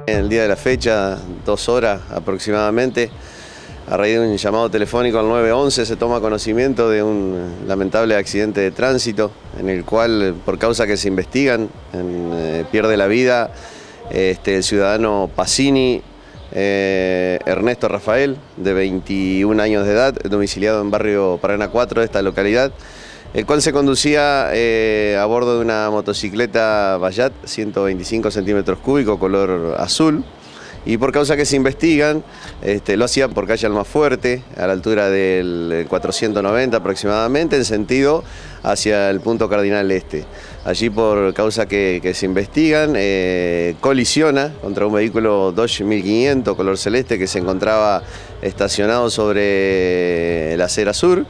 En el día de la fecha, 2 horas aproximadamente, a raíz de un llamado telefónico al 911 se toma conocimiento de un lamentable accidente de tránsito en el cual, por causa que se investigan, pierde la vida el ciudadano Pacini Ernesto Rafael, de 21 años de edad, domiciliado en barrio Paraná 4 de esta localidad, el cual se conducía a bordo de una motocicleta Bayat 125 centímetros cúbicos color azul, y por causa que se investigan lo hacía por calle Almafuerte, a la altura del 490 aproximadamente, en sentido hacia el punto Cardinal Este. Allí, por causa que se investigan, colisiona contra un vehículo Dodge 1500 color celeste que se encontraba estacionado sobre la acera sur.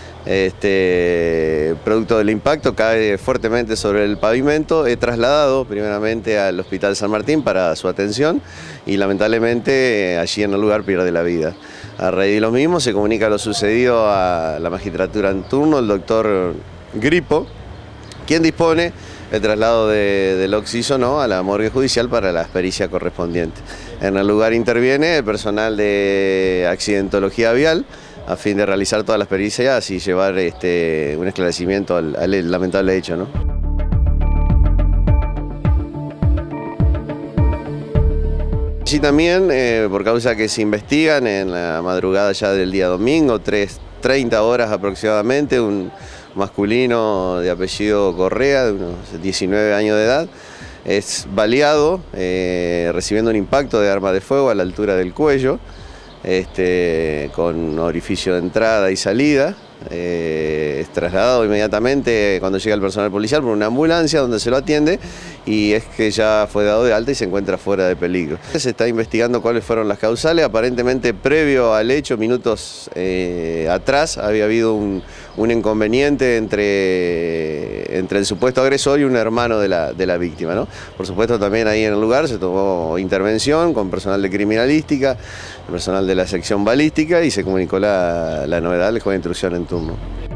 Producto del impacto cae fuertemente sobre el pavimento. He trasladado primeramente al Hospital San Martín para su atención y lamentablemente allí en el lugar pierde la vida. A raíz de los mismos se comunica lo sucedido a la magistratura en turno, el doctor Gripo, quien dispone el traslado del occiso a la morgue judicial para la pericia correspondiente. En el lugar interviene el personal de accidentología vial a fin de realizar todas las pericias y llevar un esclarecimiento al lamentable hecho, ¿no? Allí también, por causa que se investigan en la madrugada ya del día domingo, 3:30 horas aproximadamente, un masculino de apellido Correa, de unos 19 años de edad, es baleado, recibiendo un impacto de arma de fuego a la altura del cuello, con orificio de entrada y salida. Es trasladado inmediatamente, cuando llega el personal policial, por una ambulancia donde se lo atiende, y es que ya fue dado de alta y se encuentra fuera de peligro. Se está investigando cuáles fueron las causales. Aparentemente, previo al hecho, minutos atrás, había habido un inconveniente entre el supuesto agresor y un hermano de la víctima, ¿no? Por supuesto, también ahí en el lugar se tomó intervención con personal de criminalística, personal de la sección balística, y se comunicó la novedad al juez de instrucción en turno.